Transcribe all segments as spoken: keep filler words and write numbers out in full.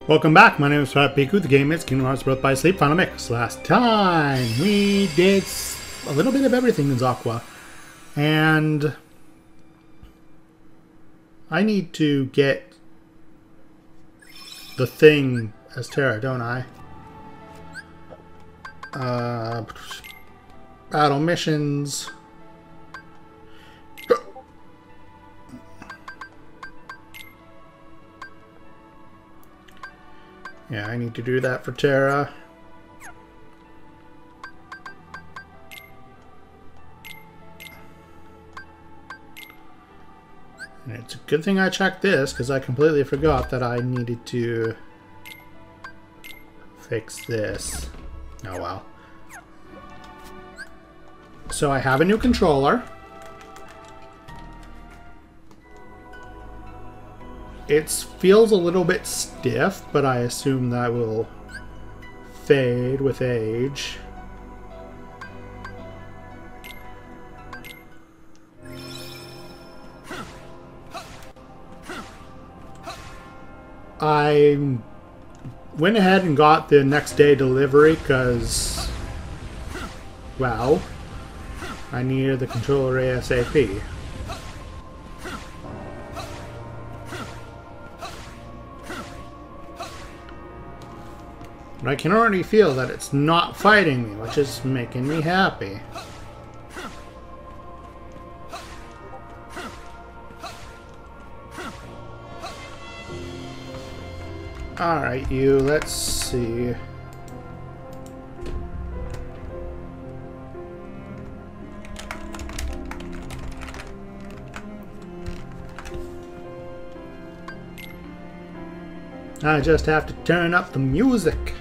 Welcome back, my name is Fat Piku. The game is Kingdom Hearts Birth by Sleep Final Mix. Last time we did a little bit of everything in Zakwa. And I need to get the thing as Terra, don't I? Uh, battle missions. Yeah, I need to do that for Terra. And it's a good thing I checked this, because I completely forgot that I needed to fix this. Oh well. So I have a new controller. It feels a little bit stiff, but I assume that will fade with age. I went ahead and got the next day delivery because, well, I needed the controller ASAP. But I can already feel that it's not fighting me, which is making me happy. Alright, you, let's see. I just have to turn up the music.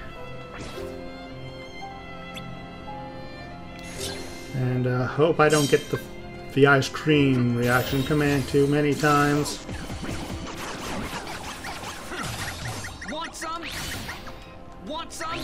And uh, hope I don't get the, the ice cream reaction command too many times. Want some? Want some?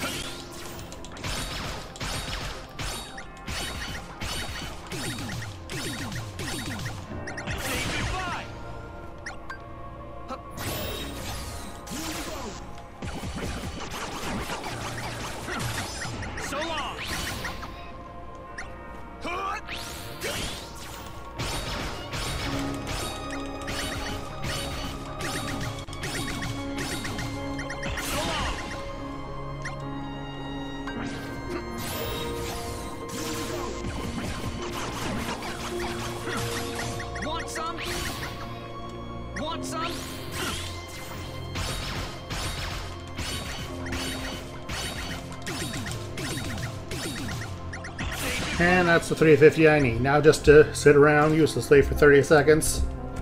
And that's the three fifty I need. Now just to sit around uselessly for thirty seconds.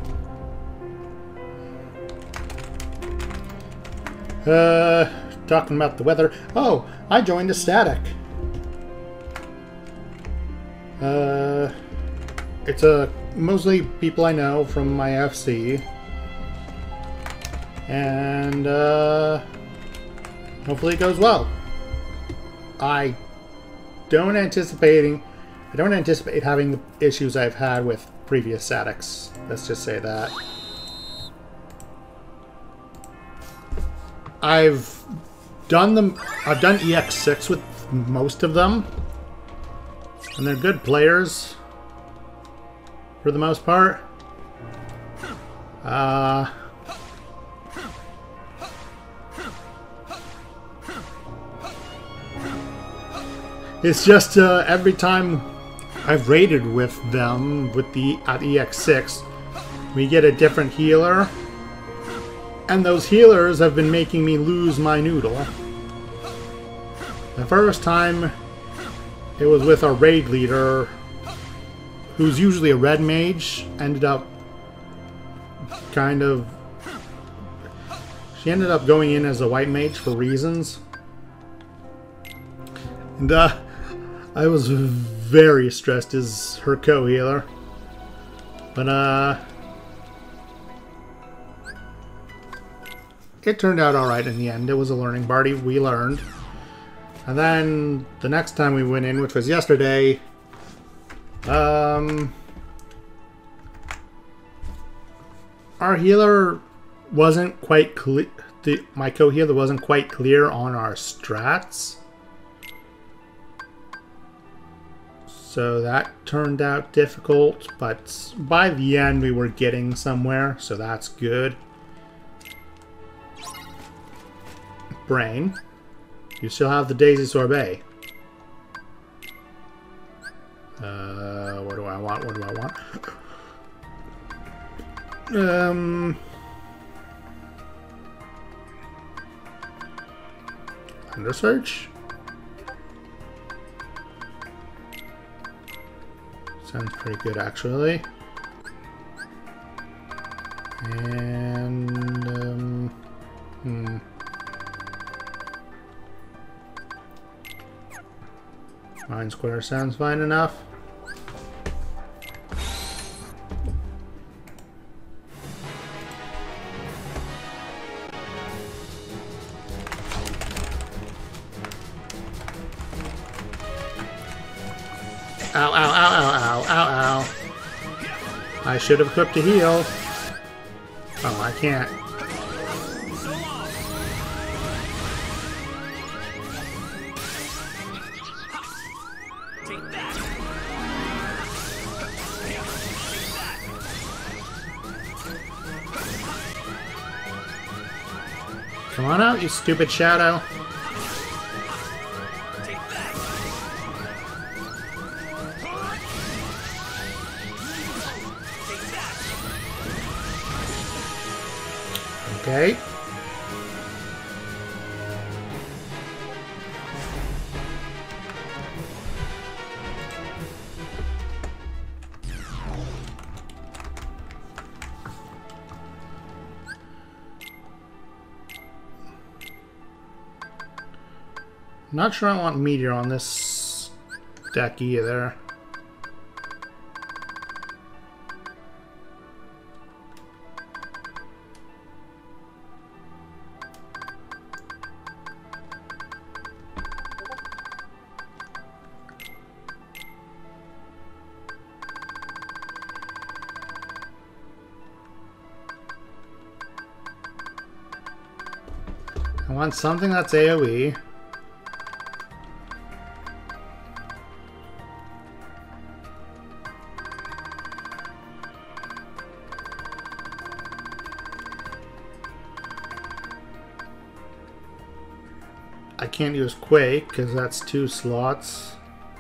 Uh, talking about the weather. Oh, I joined a static. Uh, it's a mostly people I know from my F C. And, uh, hopefully it goes well. I don't anticipating I don't anticipate having the issues I've had with previous statics. Let's just say that. I've done them I've done E X six with most of them. And they're good players for the most part. Uh It's just uh, every time I've raided with them with the at E X six, we get a different healer, and those healers have been making me lose my noodle. The first time it was with our raid leader, who's usually a red mage, ended up kind of she ended up going in as a white mage for reasons, and uh. I was very stressed as her co-healer. But, uh... it turned out alright in the end. It was a learning party. We learned. And then, the next time we went in, which was yesterday... Um... Our healer wasn't quite the my code here that wasn't quite clear on our strats. So that turned out difficult, but by the end we were getting somewhere, so that's good. Brain. You still have the Daisy Sorbet. Uh, what do I want? What do I want? um... Under search? Sounds pretty good, actually. And, um... Hmm... Mine Square sounds fine enough. Ow, ow, ow, ow, ow, ow, ow. I should have equipped a heal. Oh, I can't. Come on out, you stupid shadow. Okay. Not sure I want Meteor on this deck either. I want something that's AoE. I can't use Quake because that's two slots.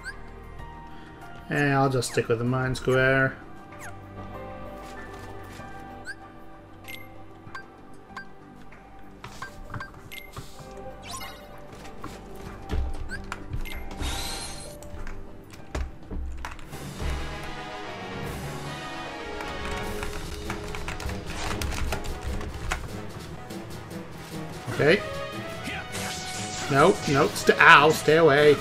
And I'll just stick with the Mind Square. Okay. Nope, nope, st ow, stay away.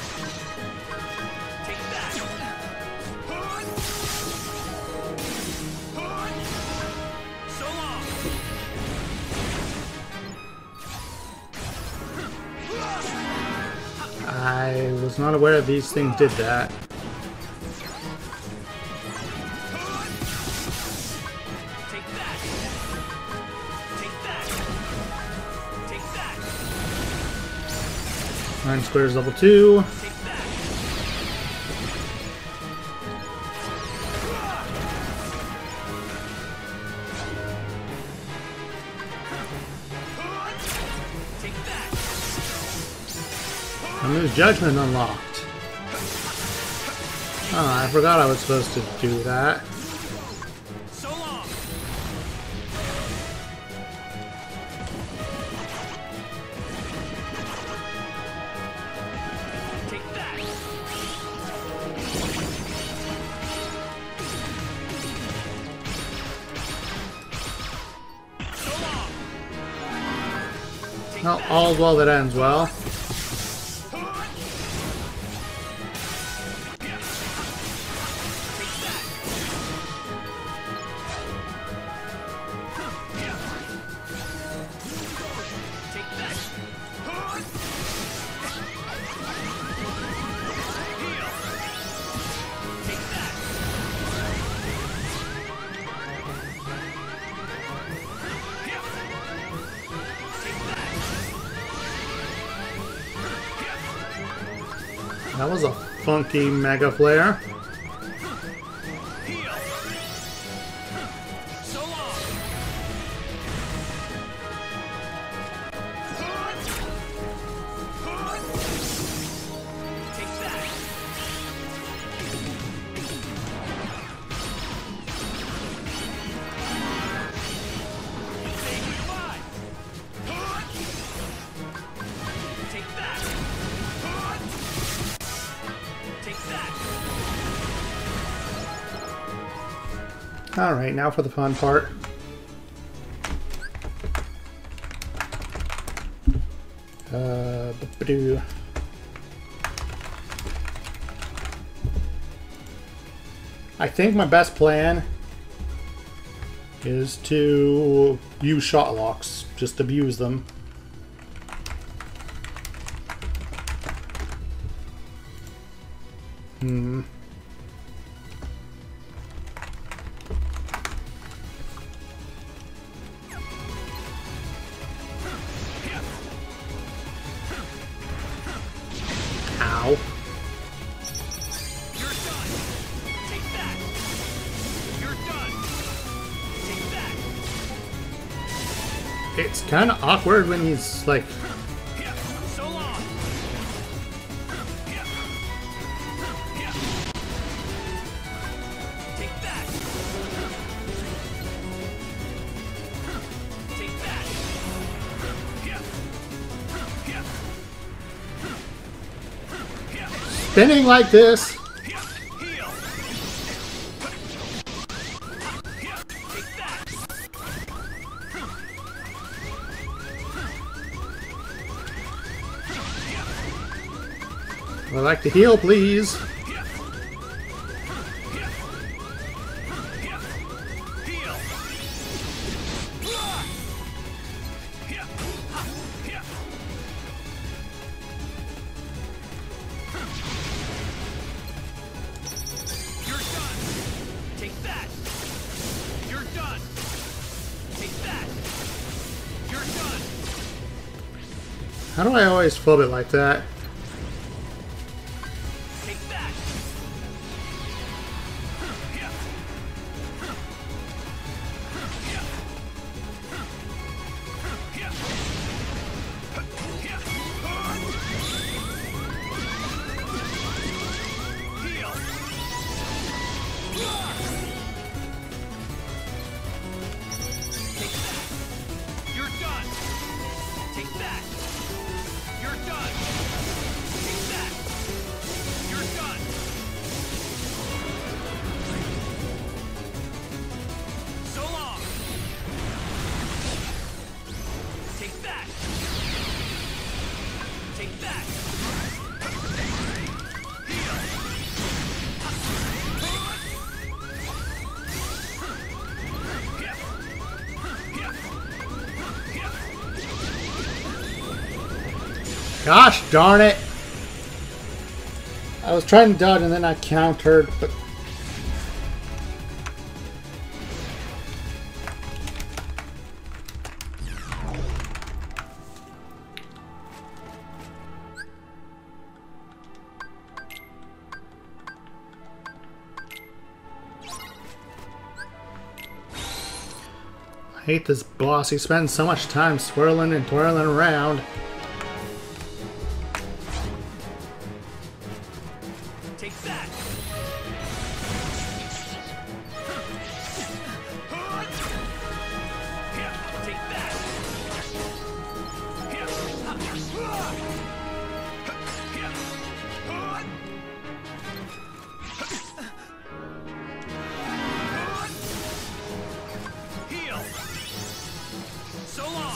I was not aware these things did that. Nine squares level two. And there's Judgment unlocked. Oh, I forgot I was supposed to do that. Well, all's well that ends well. That was a funky Mega Flare. Heal. So long. Take that. Save me alive. Take that. Take that. Alright, now for the fun part. Uh, ba-ba-doo. I think my best plan is to use shot locks, just abuse them. Hmm. Ow. You're done. Take that. You're done. Take that. It's kind of awkward when he's like, Yeah. So long. Yeah. Yeah. Take that. Take that. Yeah. Yeah. Yeah. spinning like this. Yeah. Heal. Yeah. Take that. I'd like to heal, please. Yeah. Yeah. Yeah. Heal. Yeah. Yeah. You're done. Take that. You're done. Take that. You're done. How do I always flip it like that? Take that. Yeah. Yeah. Yeah. Yeah. Heal. Take that. You're done. Take that. You're done. Take that. You're done. So long. Take that. Take that. Heal. Yeah. Yeah. Yeah. Gosh darn it! I was trying to dodge and then I countered, but I hate this boss. He spends so much time swirling and twirling around. Take that. Yeah, take that. Yeah. Heal. So long.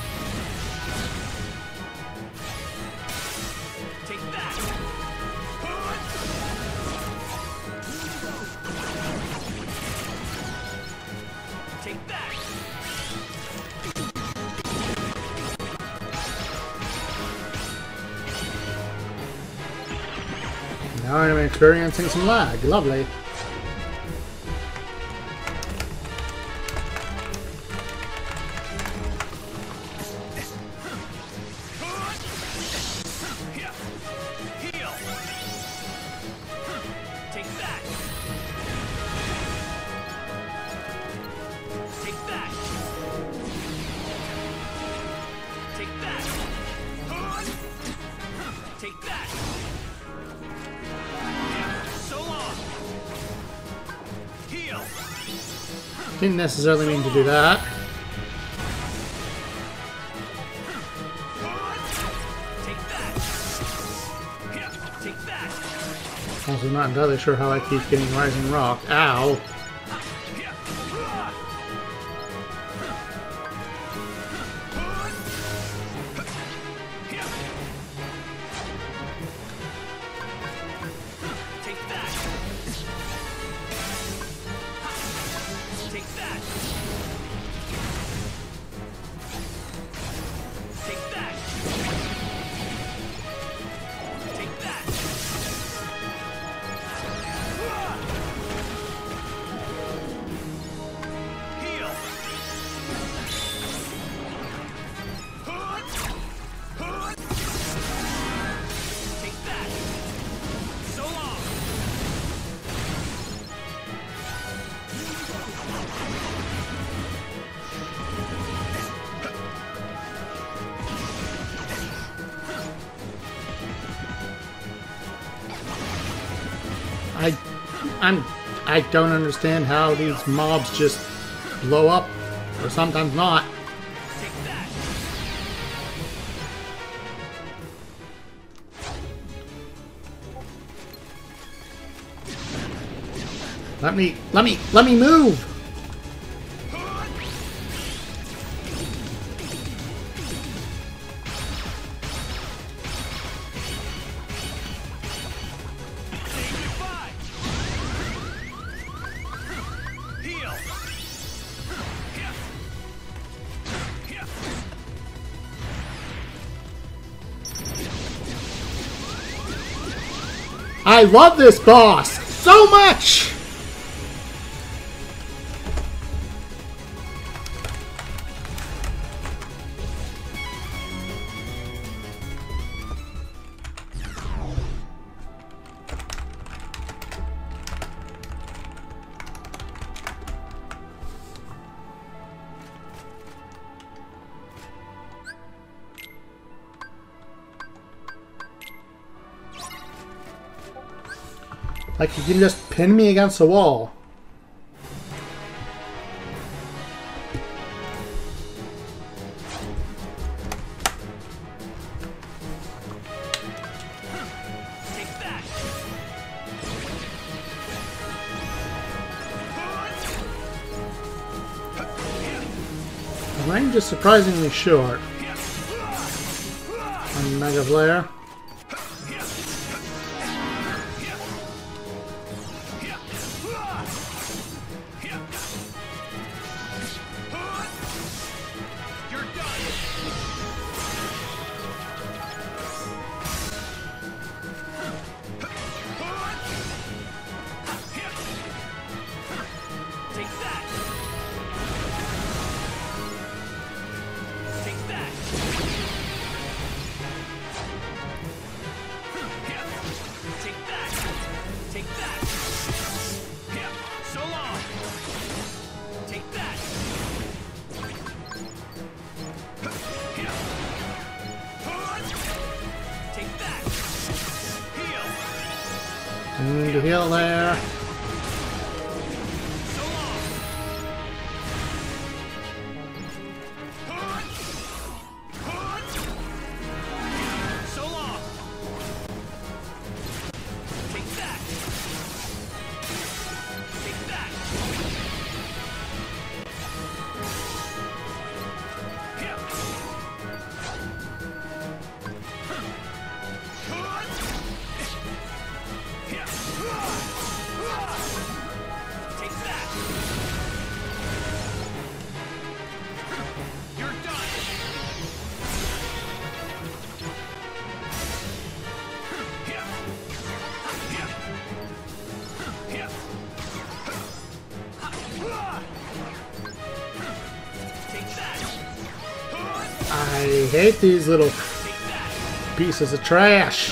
Take that. Take that. Now I'm experiencing some lag. Lovely. Yeah. Heal. Take that. Take that. So long. Heal. Didn't necessarily mean to do that. Take that. Take that. Also not entirely sure how I keep getting Rising Rock. Ow! I, I'm, I don't understand how these mobs just blow up, or sometimes not. Let me, let me, let me move! I love this boss so much! Like you can just pin me against the wall. Take that. The range is surprisingly short on Mega Flare. And to heal there. I hate these little pieces of trash.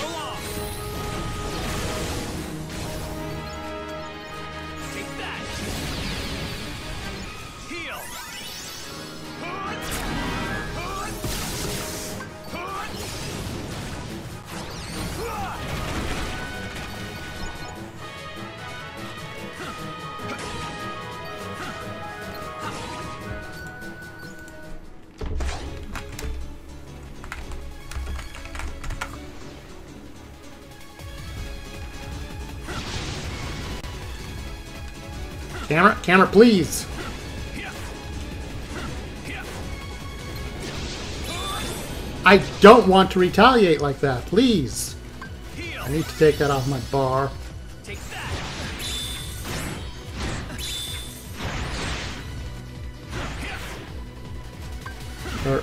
Camera, camera, please. I don't want to retaliate like that, please. I need to take that off my bar. Take that. Or,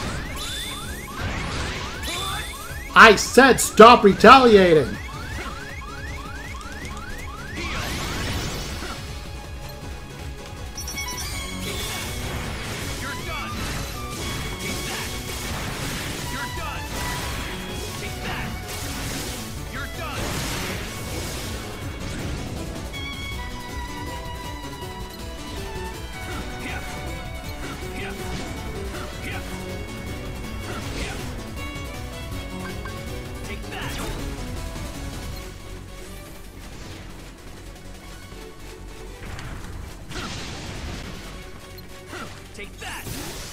I said stop retaliating. You're done. Take that. You're done. Take that. You're done. Take that. Take that.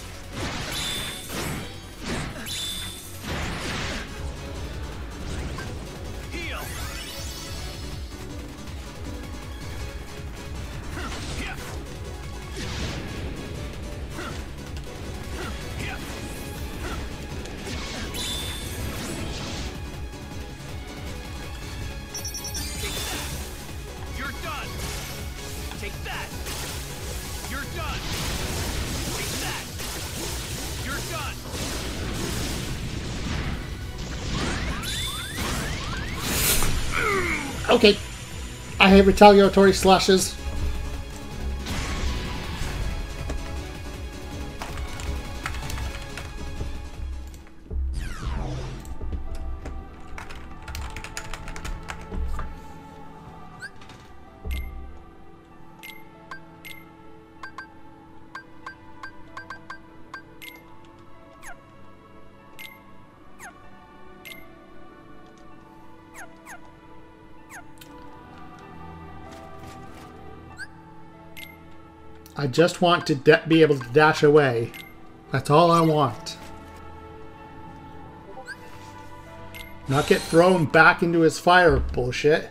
Heal. You're done. Take that. You're done. Take that. You're done. Okay. I hate retaliatory slashes. I just want to da- be able to dash away. That's all I want. Not get thrown back into his fire bullshit.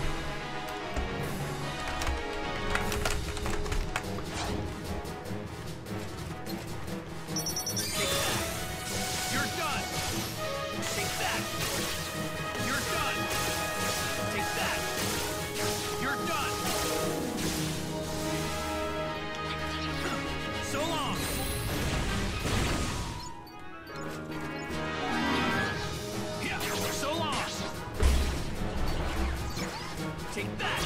You're done. Take that. You're done. Take that. You're done. So long. Yeah, so long. Take that.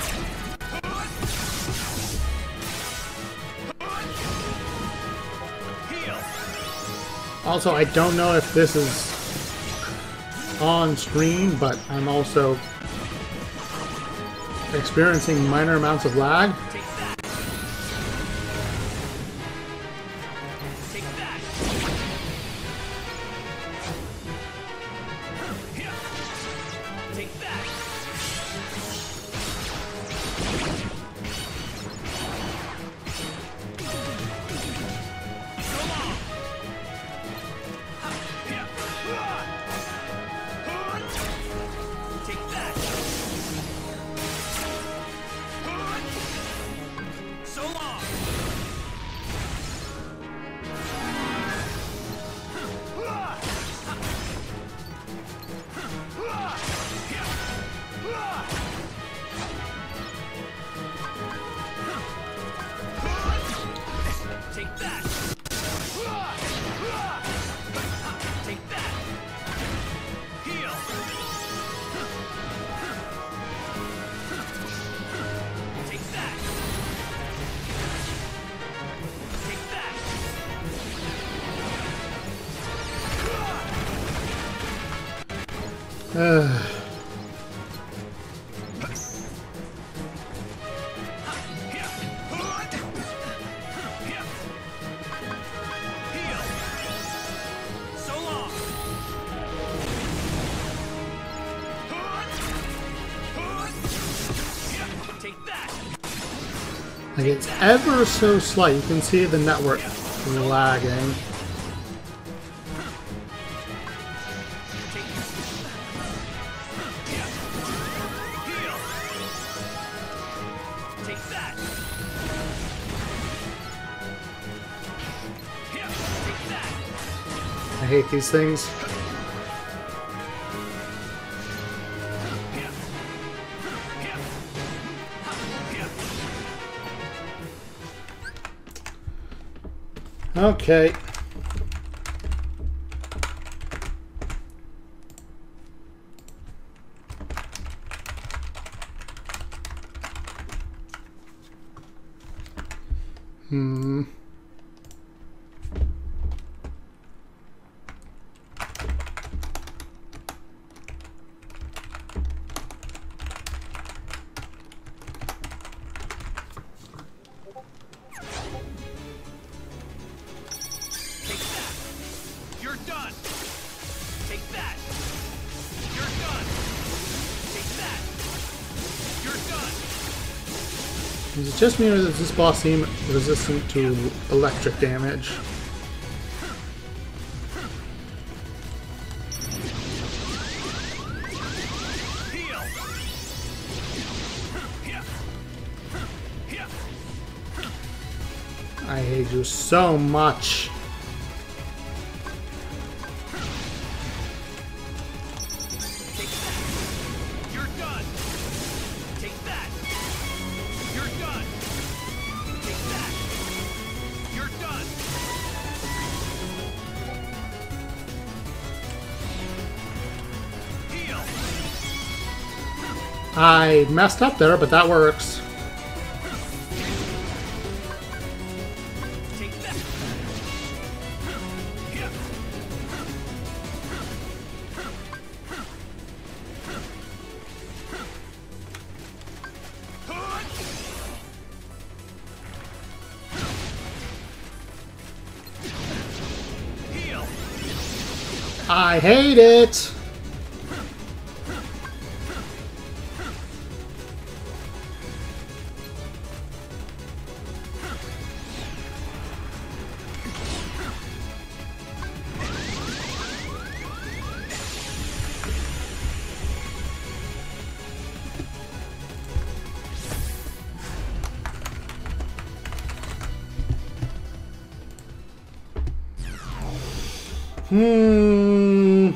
Heal. Also, I don't know if this is on screen, but I'm also experiencing minor amounts of lag. Take that. Take that. Here. Take that. So long. Here. Take that. So long. Take that. Take that. Heal. Take that. Take that. Ugh. Heal. So long. Take that. Like, it's ever so slight. You can see the network lagging. Take Heal. Take that. hate these things. Okay. Hmm. You're done. Take that. You're done. Take that. You're done. Is it just me or does this boss seem resistant to electric damage? Heal. I hate you so much. Take that. You're done. Take that. You're done. Take that. You're done. Heal. I messed up there, but that works. Take that. Heal. Heal. I hate it! Hmm.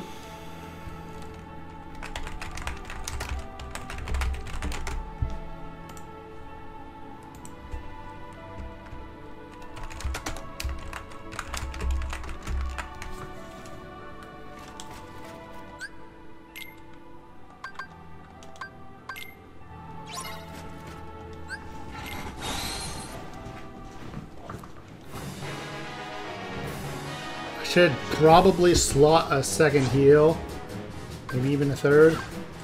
Should probably slot a second heal, maybe even a third.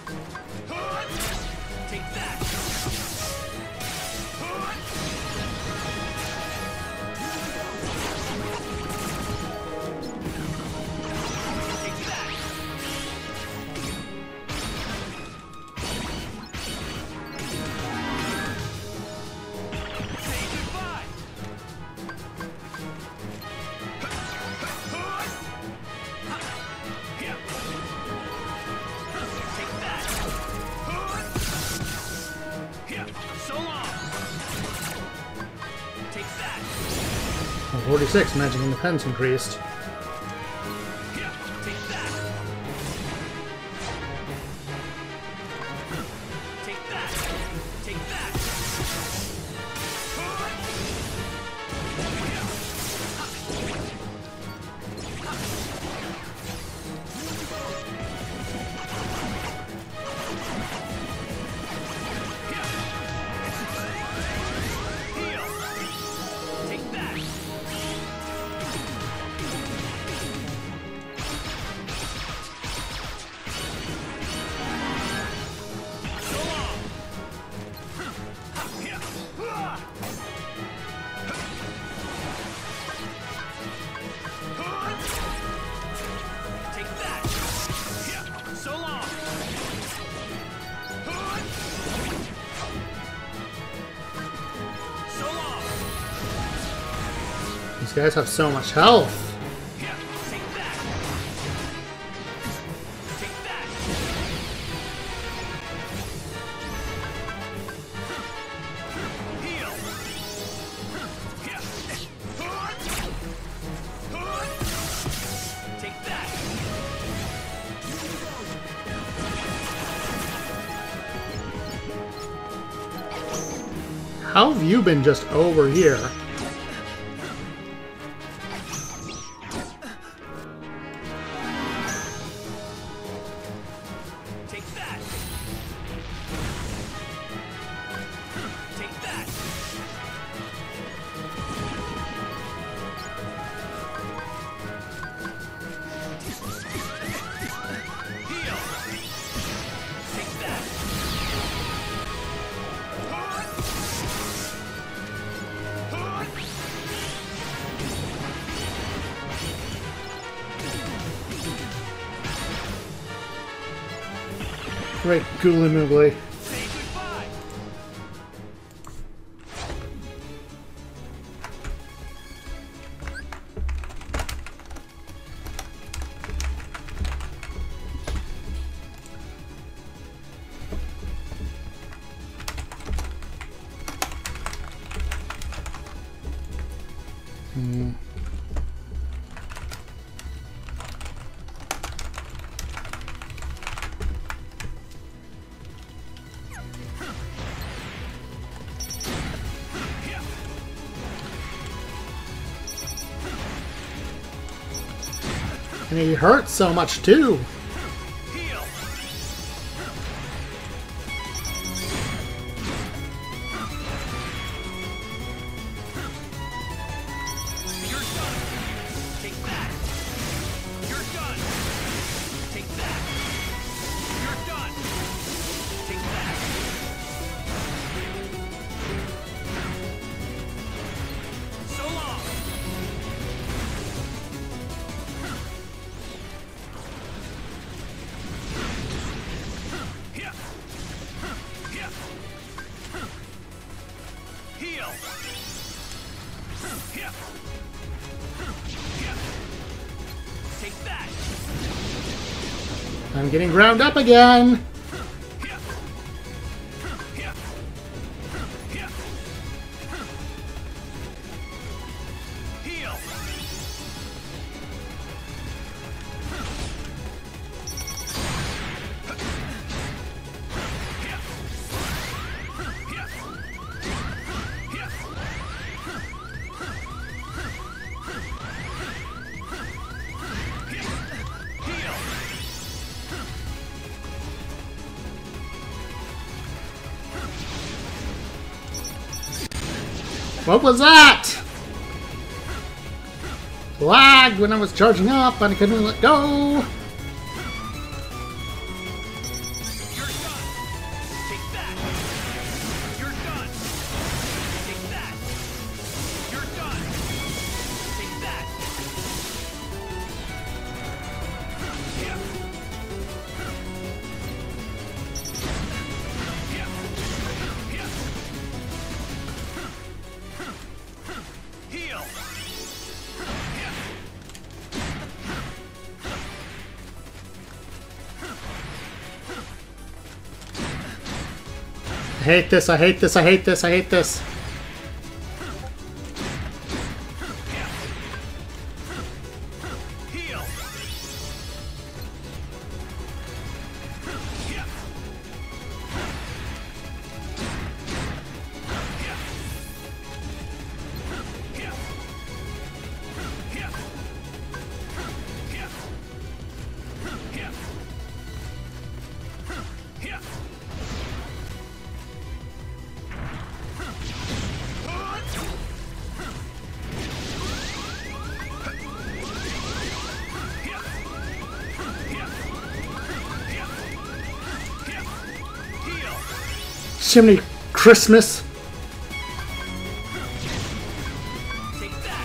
Take that. Take that. Say goodbye. Take that. So long. Take that. forty-six, magic independence increased. Take that. Take that. Take that. Heal. Take that. So long. Take that. So long. So long. These guys have so much health. Take that. Take that. Heal. Take How have you been just over here? Take that. Take that. Heal. Take that. Great Ghoulie Moogly. Say goodbye. Hmm. And he hurts so much too. Heal. You're done. Take that. You're done. Take that. You're done. Take that. So long. Here. Here. Heal. Here. Here. Take that. I'm getting ground up again. Here. Here. Here. Heal. Here. Here. Here. Heal. What was that? Lagged when I was charging up and I couldn't let go. You're done. Take that. You're done. Take that. You're done. Take that. Here. Here. Here. Heal. Here. I hate this, I hate this, I hate this, I hate this. Heal. Here. Here. Here. Here. Here. Here. Here. Chimney Christmas. Take that.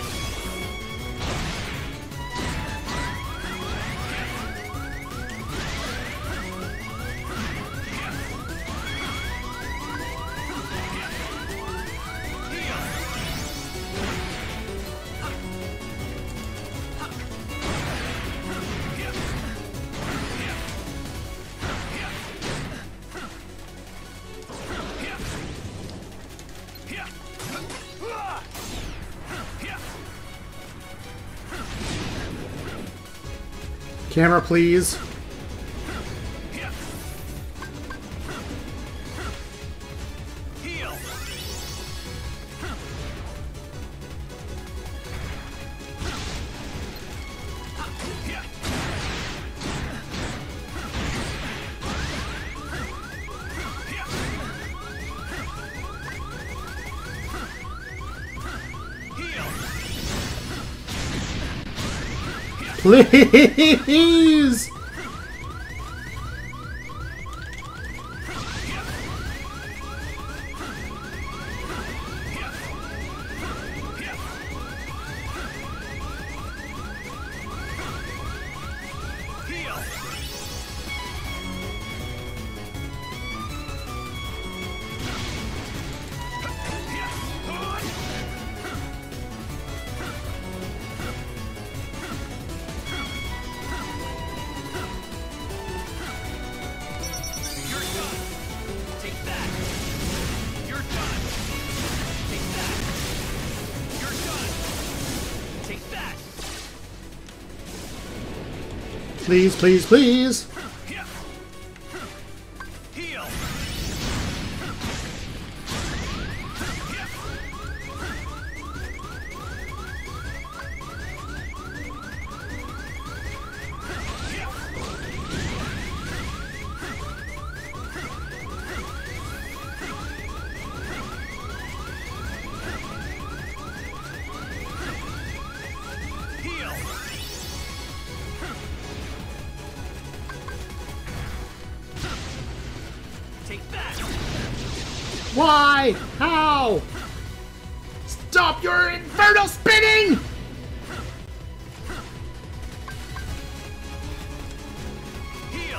Camera, please. Heal. Please! Please, please, please! Heal. Take that. Why? How? Stop your infernal spinning! Heal.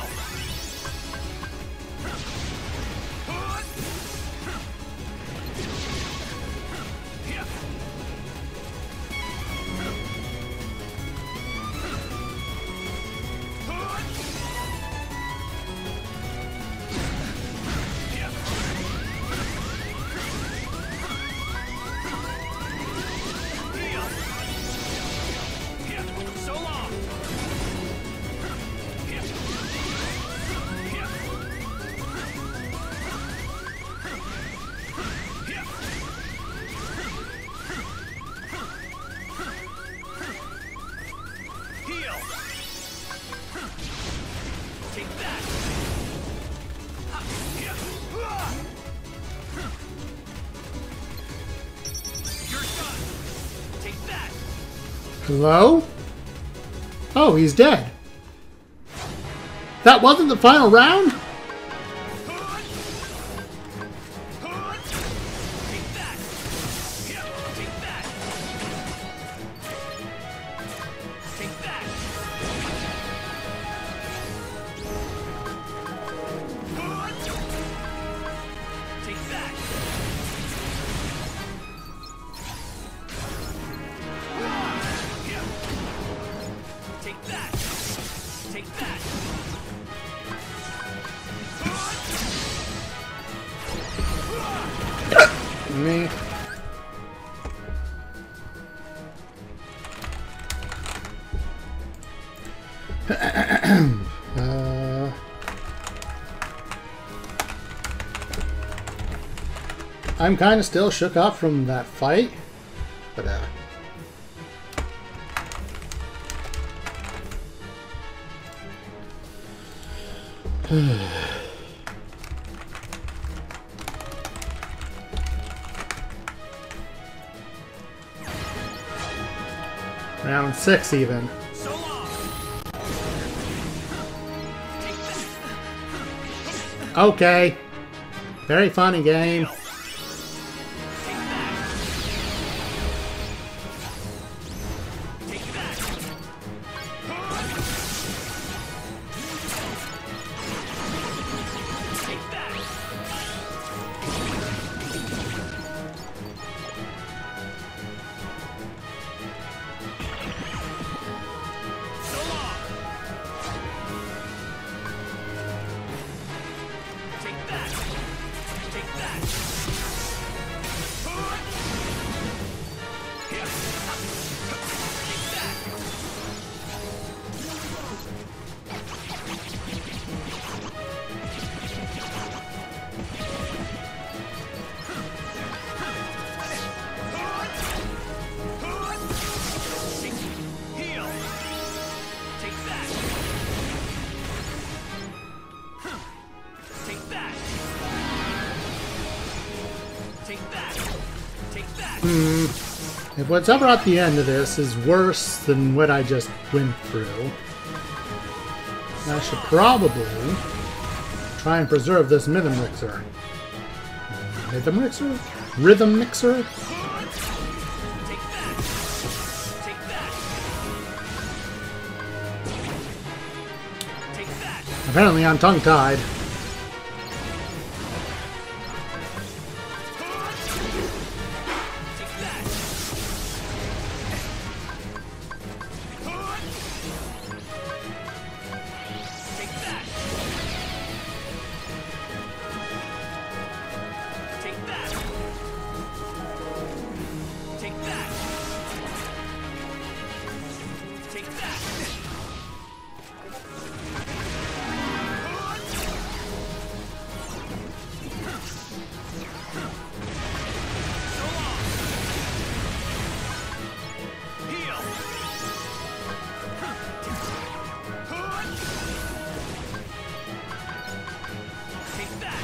So long. Heal. Take that. You're done. Take that. Hello? Oh, he's dead. That wasn't the final round? Take that. Take that. Take that. Take that. Take that. Take that. Me. uh, I'm kind of still shook up from that fight, but uh, round six even. So long. Take that. Okay. Very funny game. Take that. Take that. So long. Take that. Take that. Here. Take that. Heal. Take that. Take that. Take that. Take that. If what's ever at the end of this is worse than what I just went through, I should probably try and preserve this rhythm mixer. Rhythm mixer? Rhythm mixer? Take that. Take that. Take that. Apparently I'm tongue-tied. Take that. Take that. Take that. Take that. Take that. So long. Heal. Take that.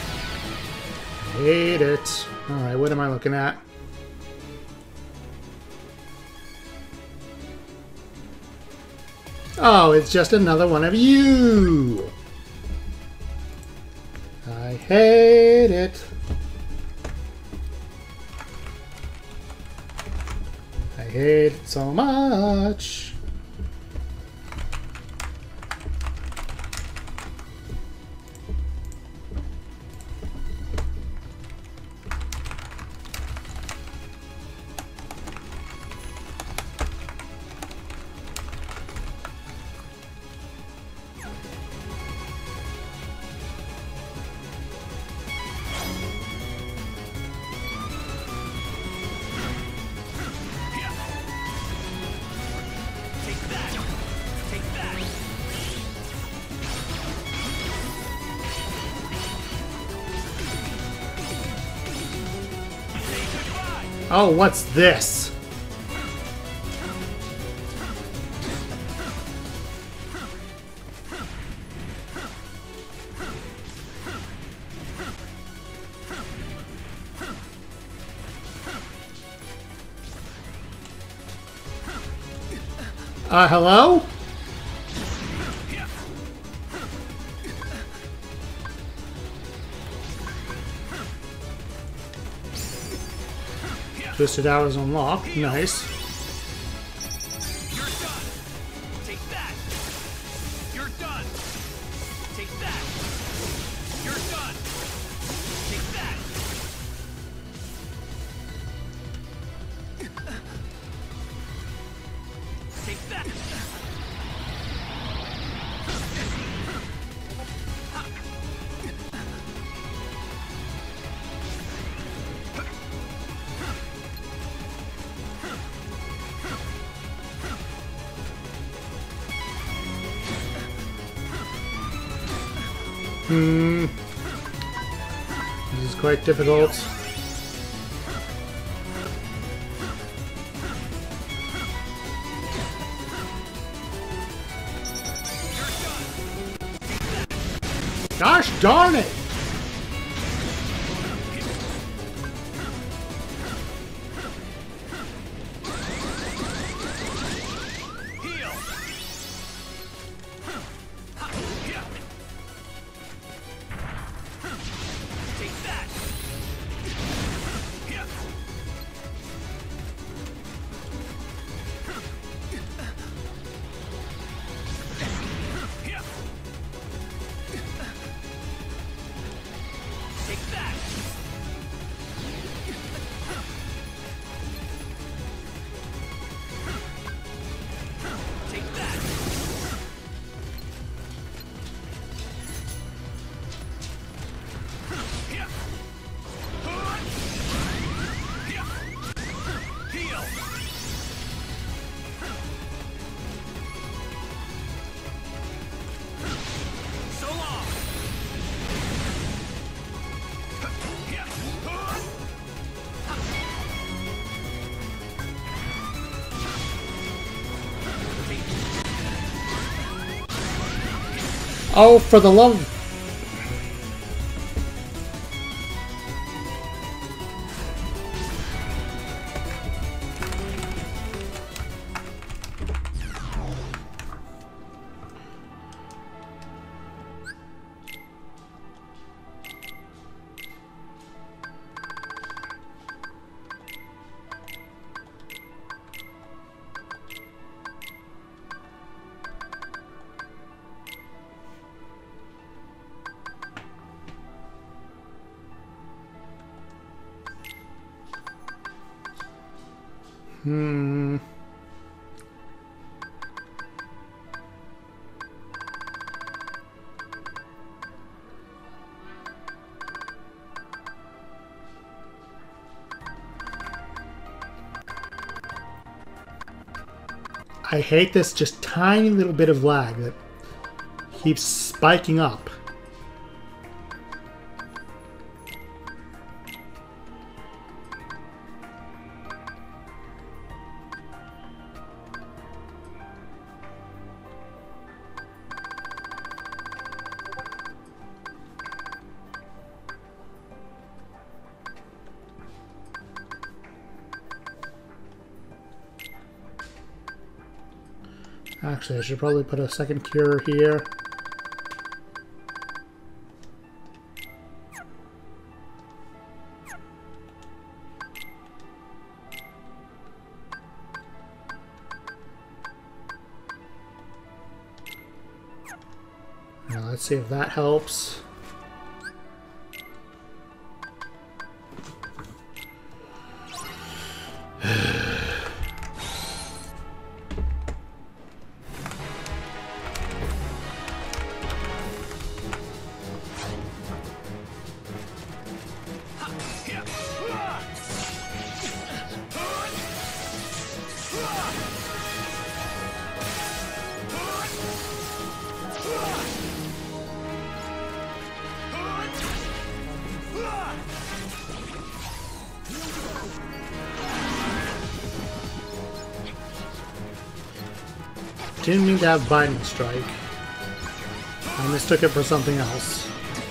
Hate it. Alright, what am I looking at? Oh, it's just another one of you! I hate it. I hate it so much. Take that. Take that. Say goodbye. Oh, what's this? Uh, hello? Twisted Hours unlocked. Nice. You're done. Take that. You're done. Take that. You're done. Take that. Take that. Hmm. This is quite difficult. Gosh darn it! Heal. Take that. Take that. Take that. Heal. So long. Oh, for the love... Hmm. I hate this just tiny little bit of lag that keeps spiking up. Actually, I should probably put a second cure here. Now let's see if that helps. Didn't mean to have Binding Strike. I mistook it for something else.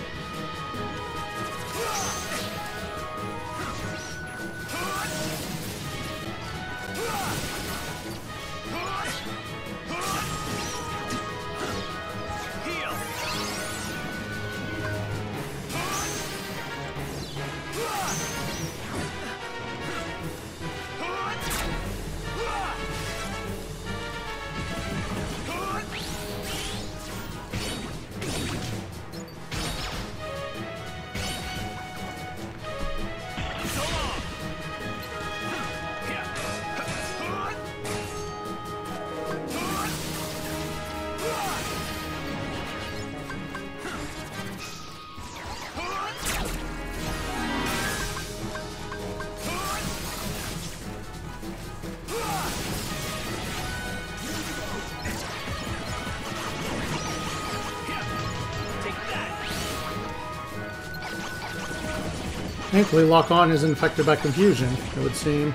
Thankfully, Lock On isn't affected by confusion, it would seem.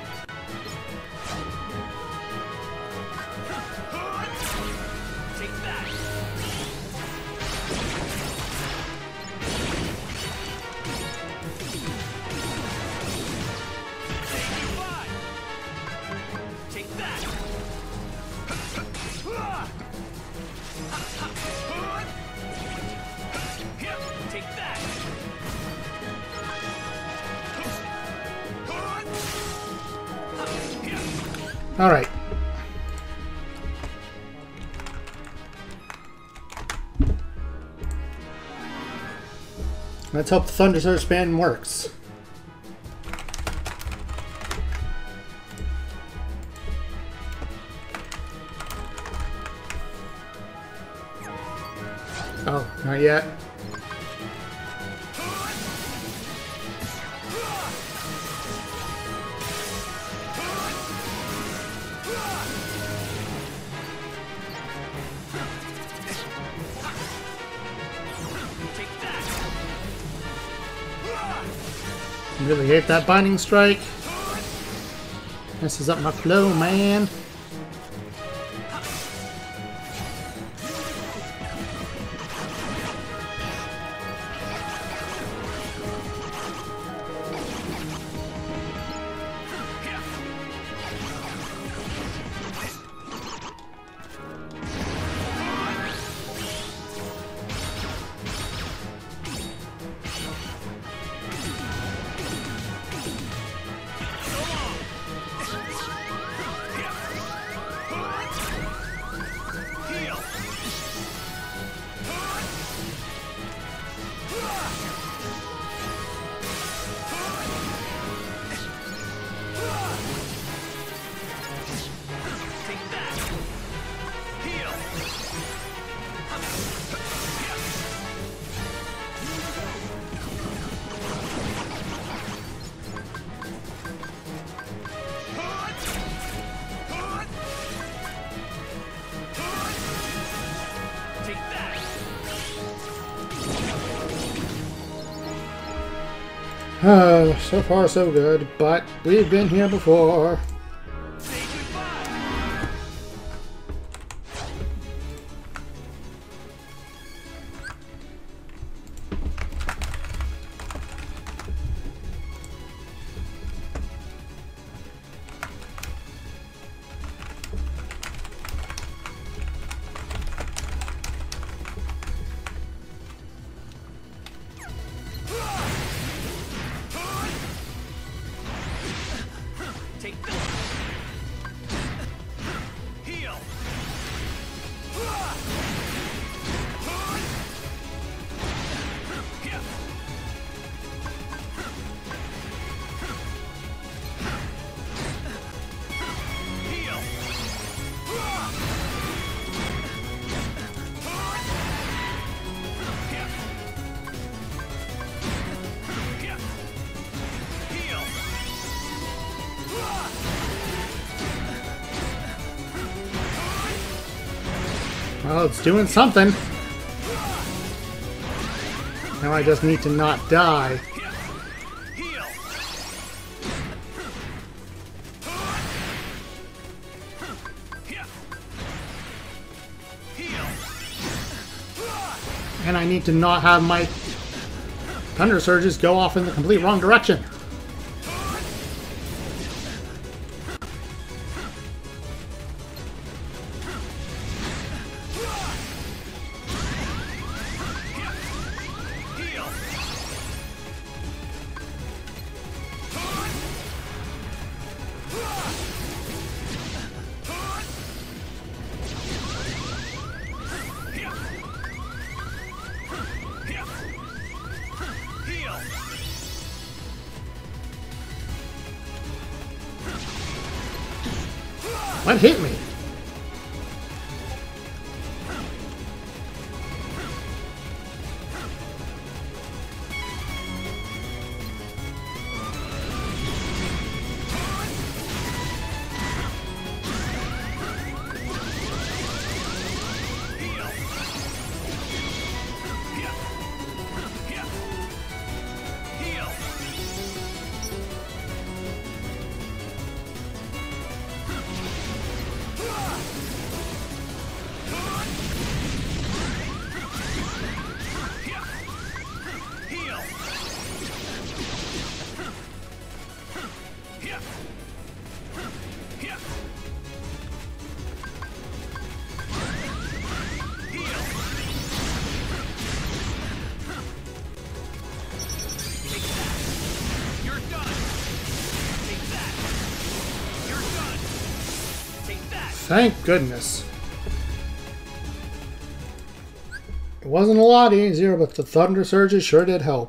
Alright. Let's hope the Thunder Surge Band works. Oh, not yet. Really hate that Binding Strike. Messes up my flow, man. Uh, so far so good, but we've been here before. Say goodbye. Take this. Heal. Heal. Heal. Well, it's doing something. Now I just need to not die. Heal. Heal. And I need to not have my thunder surges go off in the complete wrong direction. Heal. Heal. What hit me? Heal. Heal. Heal. You're done. Take that. You're done. Take that. Thank goodness. It wasn't a lot easier, but the thunder surges sure did help.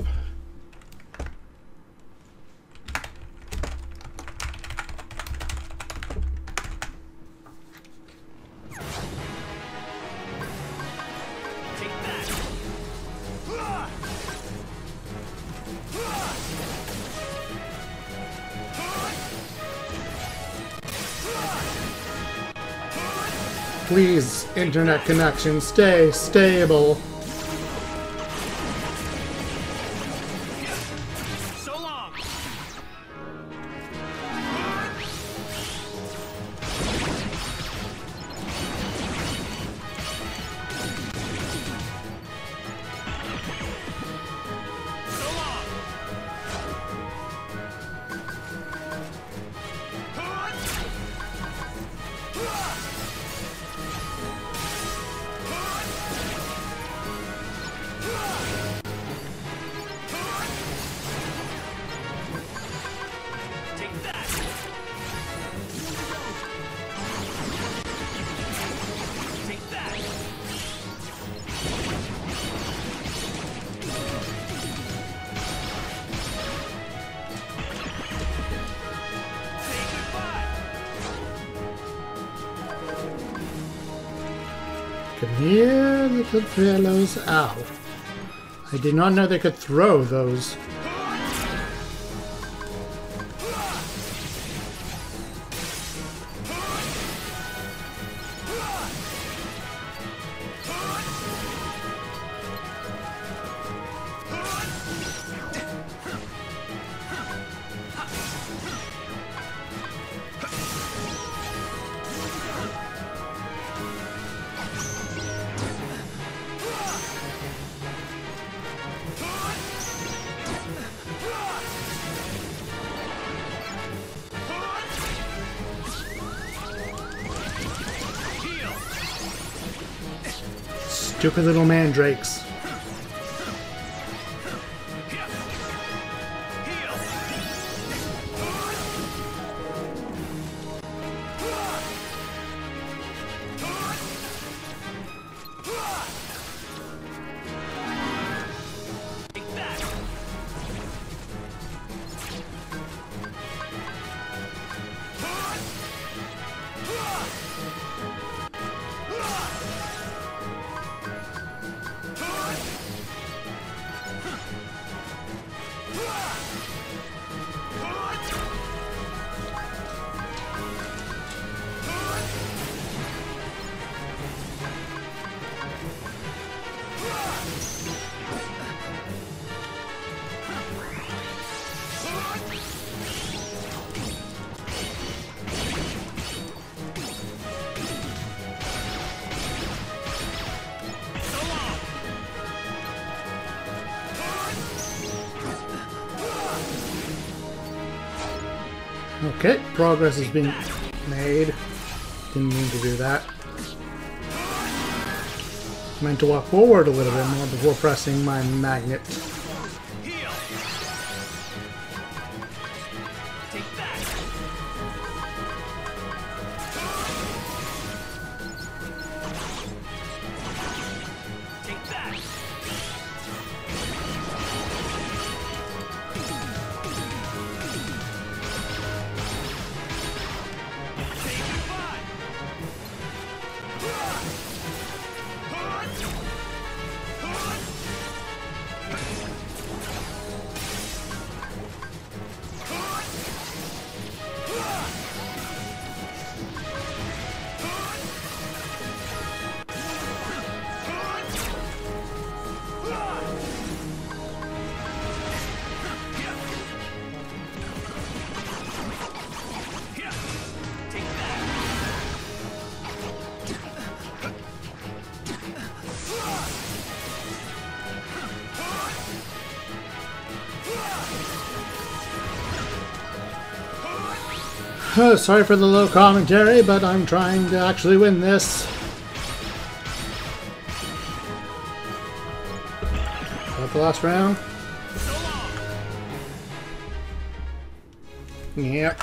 Take that. Please, internet connection, stay stable. So long. So long. Take that. Take that. Say goodbye. Come here, little fellows. Ow. I did not know they could throw those. Stupid little mandrakes. Okay, progress has been made. Didn't mean to do that. Meant to walk forward a little bit more before pressing my magnet. Oh, sorry for the low commentary, but I'm trying to actually win this. Is that the last round? Yep.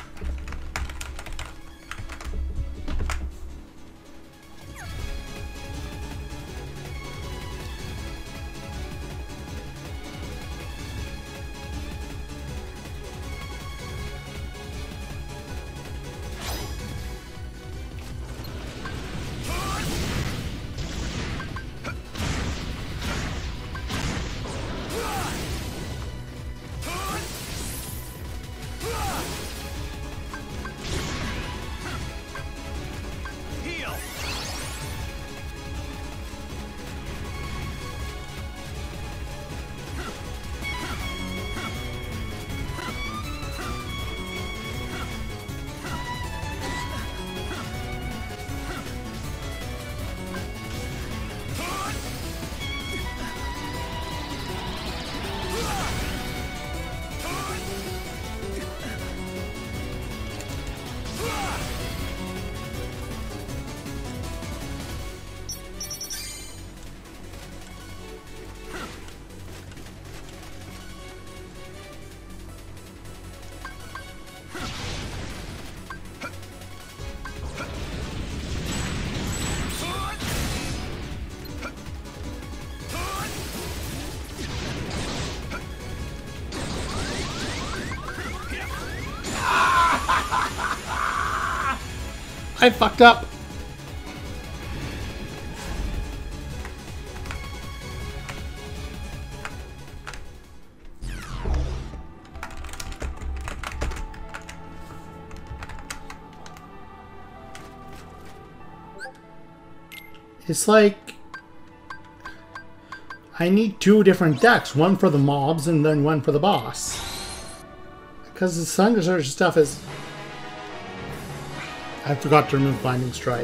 I fucked up. It's like I need two different decks, one for the mobs and then one for the boss. Because the Thunder Surge stuff is... I forgot to remove Blinding Strike.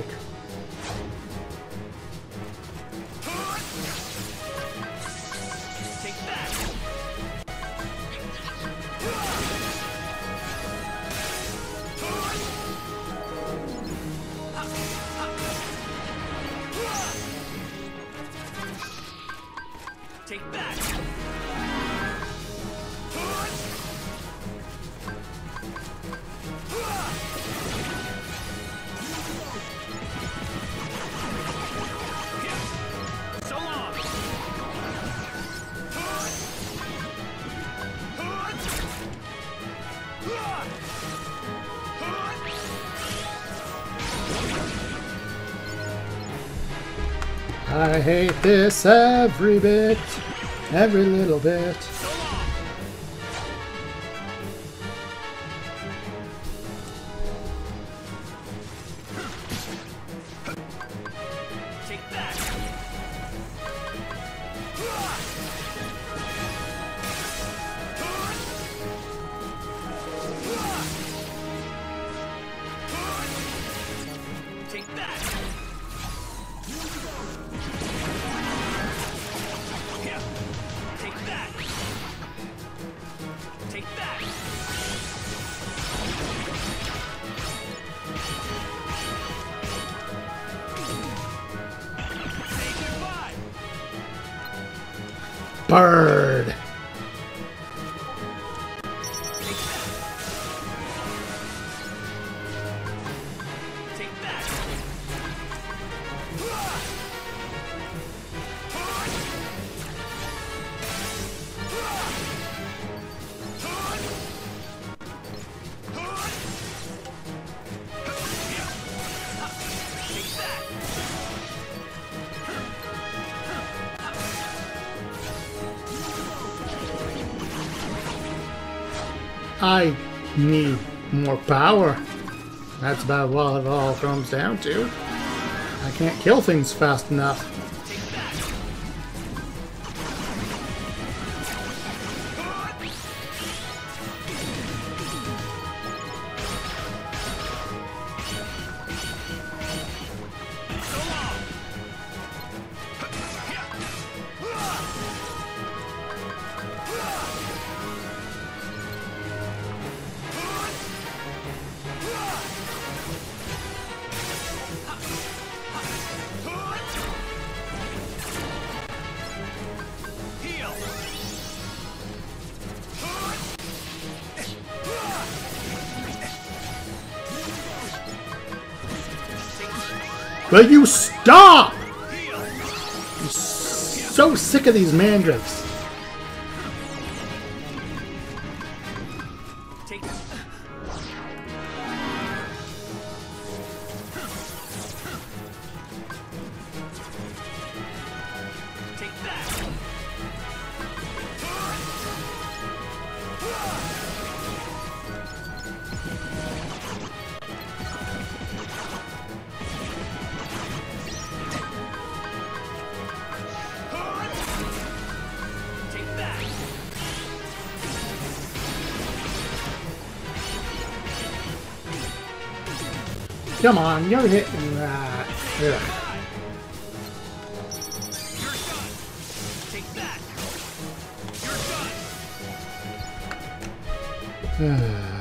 Take that! So long! I hate this every bit, every little bit. So long! Take that! Take that! Here! Take that! Take that! Say goodbye! Bird. Take that! Take that! I need more power. That's about what it all comes down to. I can't kill things fast enough. Take that! So long! Heal! Will you stop? Heal! I'm so sick of these mandrakes. Take Take that! Take that! Come on, you're hitting that. Ugh. You're done! Take that! You're done!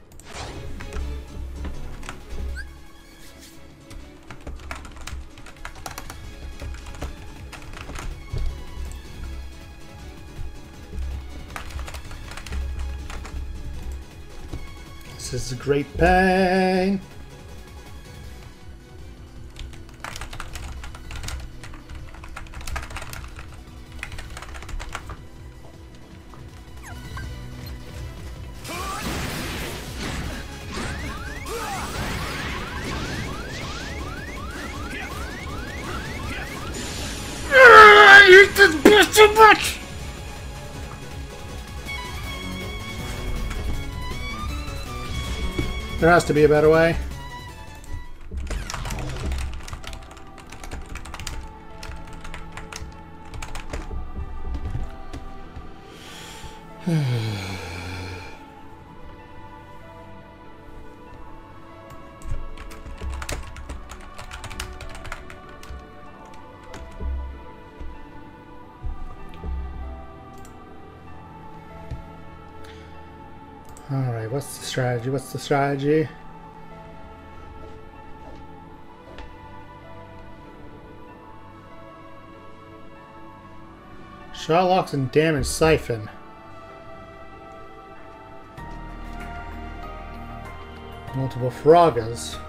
This is a great pain. I hate this bitch so much! There has to be a better way. Alright, what's the strategy? What's the strategy? Shot and damage siphon. Multiple Frogas.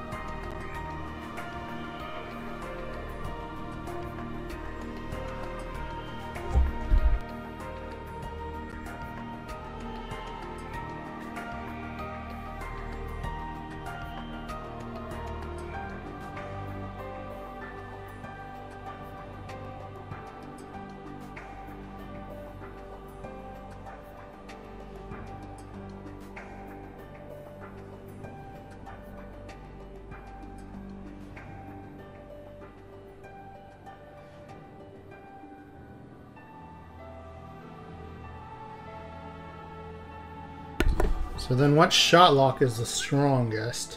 So then what shotlock is the strongest?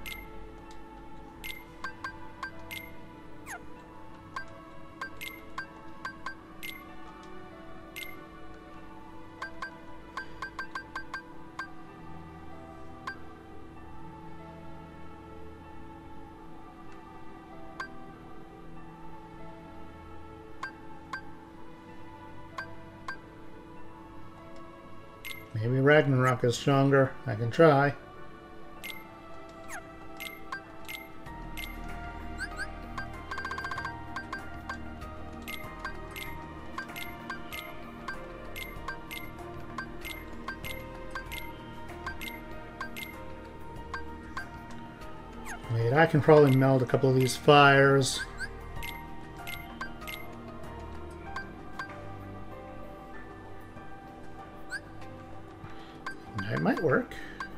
Maybe Ragnarok is stronger. I can try. Wait, I can probably meld a couple of these fires. It might work.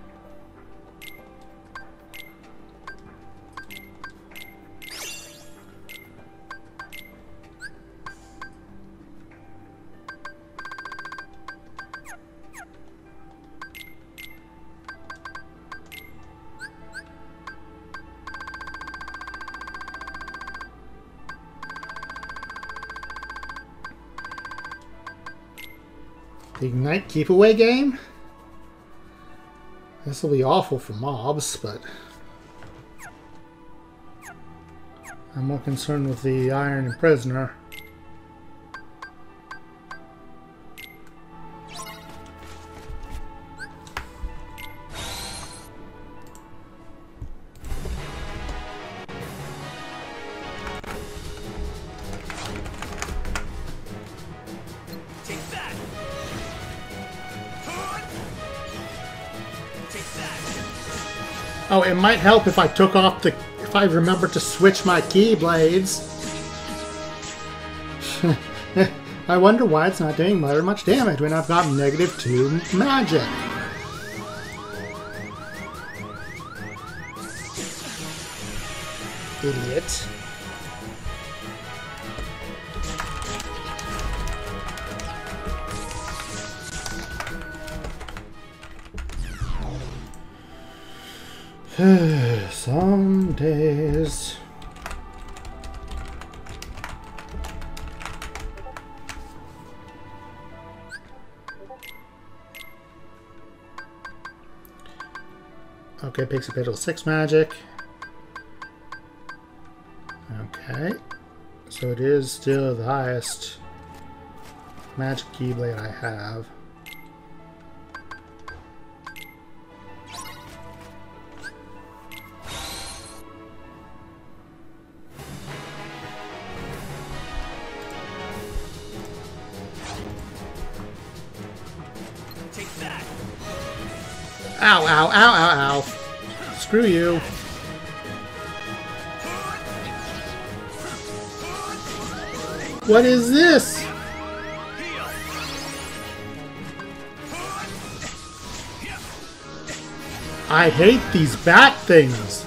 The Ignite Keep Away game? This will be awful for mobs, but I'm more concerned with the Iron Imprisoner. Oh, it might help if I took off the... if I remember to switch my keyblades. I wonder why it's not doing very much damage when I've got negative two magic. Idiot. Some days. Okay, Pixie Petal six magic. Okay. So it is still the highest magic keyblade I have. Ow, ow, ow, ow, ow. Screw you. What is this? I hate these bat things.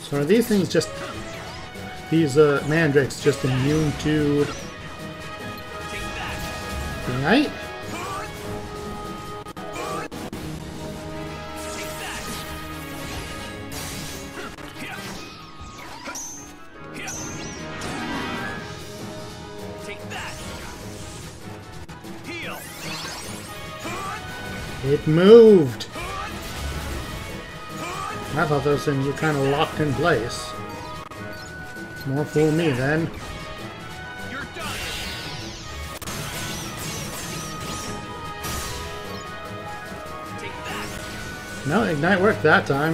So are these things just... These uh, mandrakes just immune to... Ignite? It moved! I thought those things were kind of locked in place. More fool me then. You're done. Take that. No, Ignite worked that time.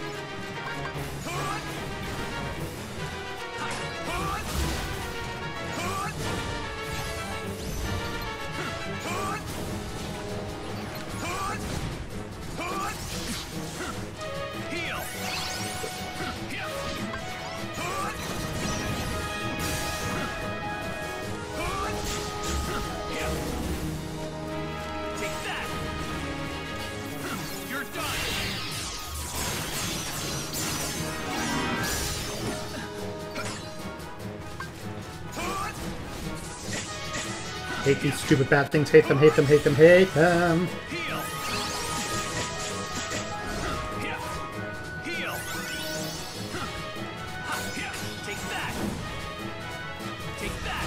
Hate these stupid bad things. Hate them, hate them, hate them, hate them. Heal. Heal. Take that. Take that.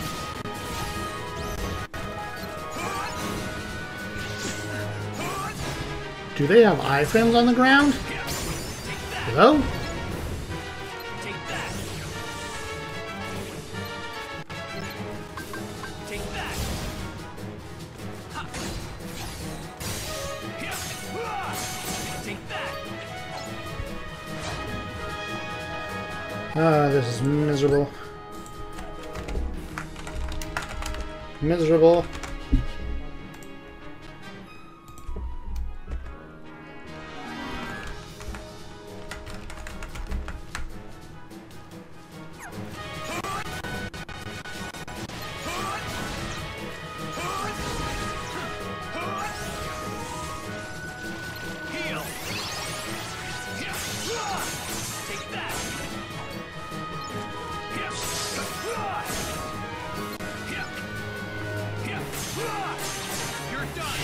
Do they have iframes on the ground? Hello? Take that. Take that. Take that. Ah, this is miserable. Miserable. Heal. Take that. You're done.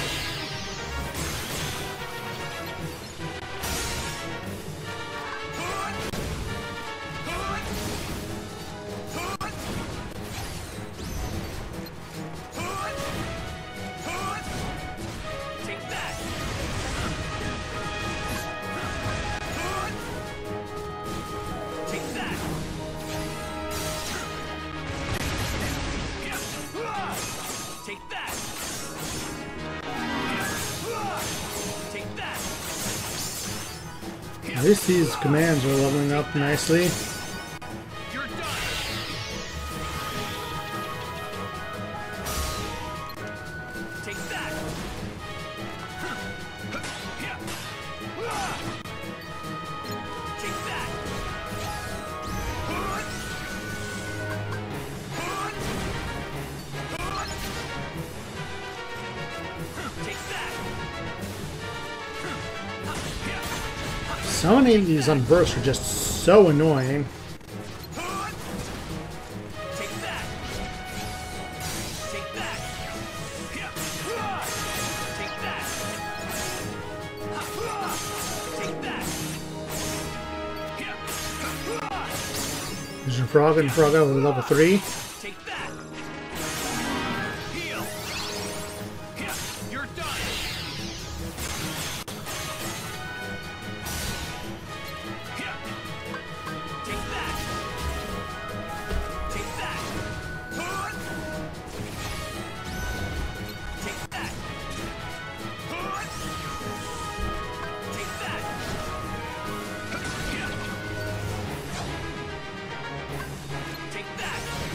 Take that. Take that. Take that. Take that. At least these commands are leveling up nicely. You're done. Take that. Take that. Take that. So many of these on burst are just so annoying. Take that. Take that. Take that. Take that. There's your frog and frog out with level three. Take that. Heal. You're done. Take that. Take that. Take that. Take that. Take that.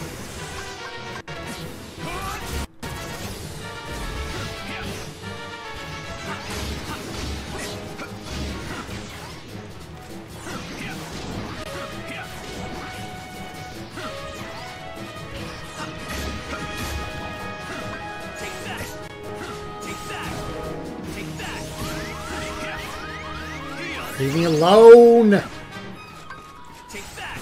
Take that. Take that. Take that. Heal. Leave me alone! Take that.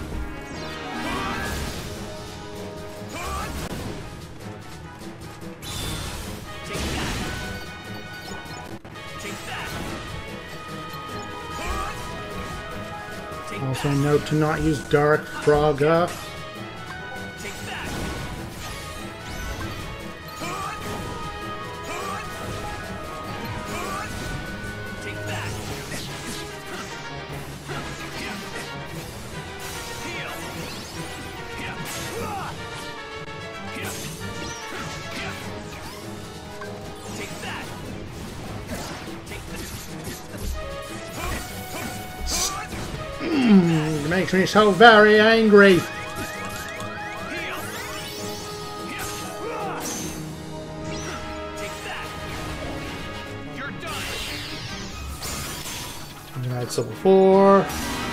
Take that. Take that. Take Also that. note to not use Dark Praga. Take that. Take that. Heal. Take that. Take It makes me so very angry. Heal. Take that. You're done. Alright, so before.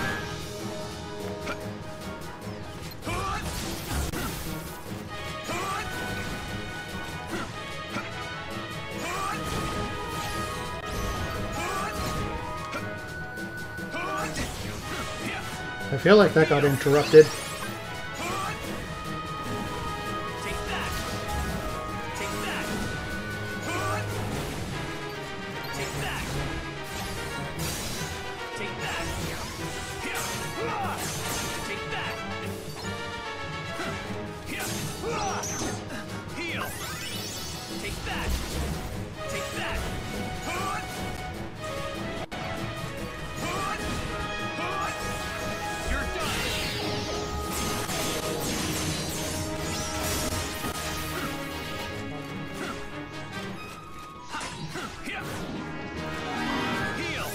I feel like that got interrupted. Take that. Take that. Take that. Take that. Take that. Heal. Take that. Take that. You're done. Heal.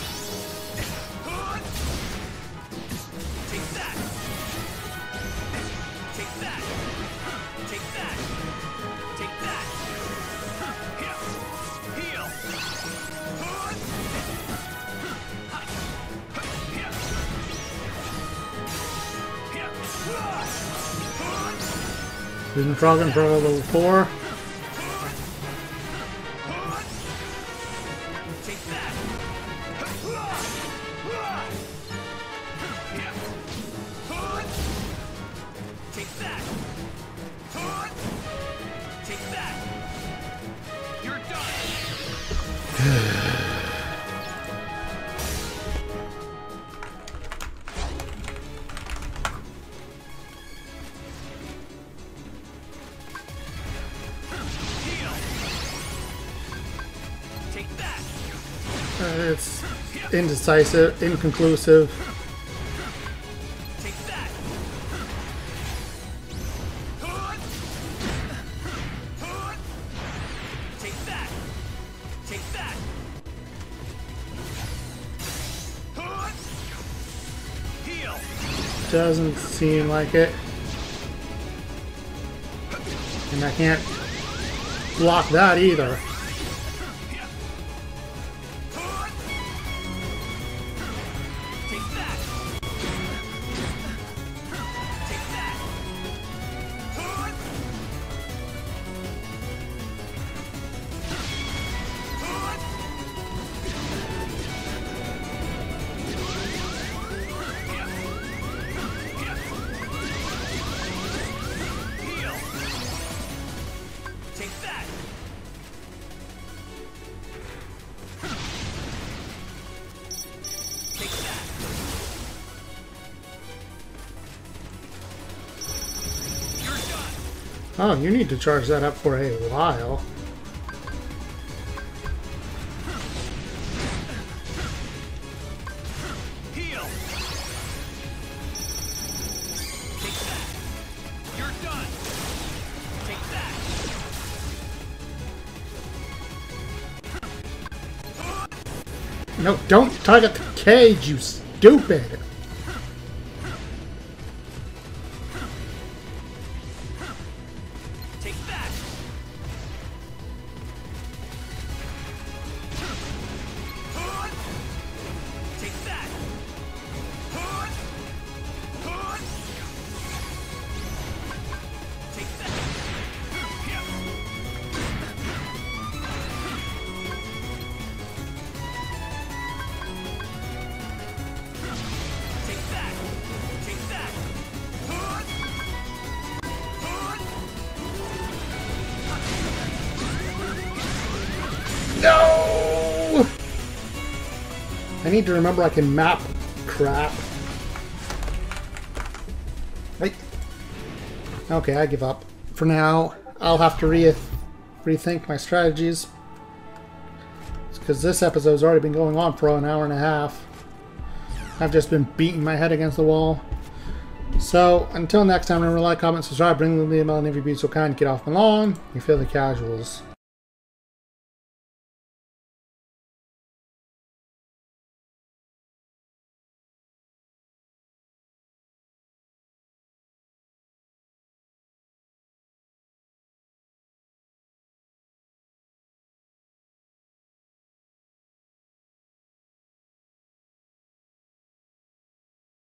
Take that. Take that. Take that. Take that. Heal. Using Frog and Frog level four. Take that. Take that. Take that. You're done. Heal. Take that. Uh, it's indecisive, inconclusive. Take that. Take that. Take that. Heal. Doesn't seem like it. And I can't block that either. Take that. Take that. Heal. Take that. Take that. You're done. Oh, you need to charge that up for a while. Heal. Take that. You're done. Take that. No, don't target the cage, you stupid! Take that. Take that. Take that. need to remember I can map crap. Wait. Okay, I give up. For now, I'll have to re rethink my strategies. Because this episode's already been going on for an hour and a half. I've just been beating my head against the wall. So, until next time, remember to like, comment, subscribe, bring the email, and if you'd be so kind, get off my lawn. You feel the casuals.